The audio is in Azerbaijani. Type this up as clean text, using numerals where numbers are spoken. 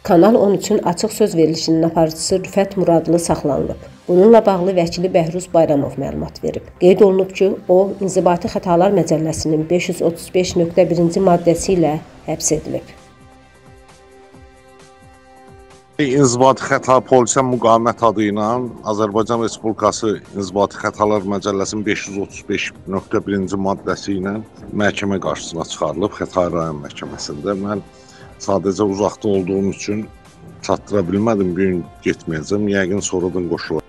Kanal 13-ün açıq söz verilişinin aparıcısı Rüfət Muradlı saxlanılıb. Bununla bağlı vəkili Bəhruz Bayramov məlumat verib. Qeyd olunub ki, o, İnzibati Xətalar Məcəlləsinin 535.1-ci maddəsi ilə həbs edilib. İnzibati Xəta Polisə Müqavimət adı ilə Azərbaycan Respublikası İnzibati Xətalar Məcəlləsinin 535.1-ci maddəsi ilə məhkəmə qarşısına çıxarılıb Xətai rayon məhkəməsində. Mən sadəcə uzaqda olduğum üçün çatdıra bilmədim, bu gün getməyəcəm, yəqin sonradan qoşulacaq.